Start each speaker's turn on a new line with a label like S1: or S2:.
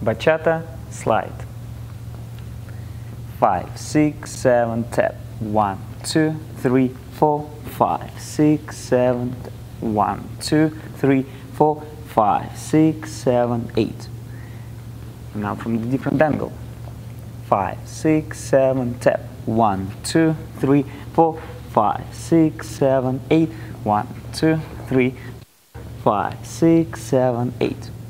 S1: Bachata slide. 5, 6, 7, tap. 1, 2, 3, 4, 5, 6, 7, 1, 2, 3, 4, 5, 6, 7, 8. Now from the different angle. 5, 6, 7, tap. 1, 2, 3, 4, 5, 6, 7, 8. 1, 2, 3, 5, 6, 7, 8.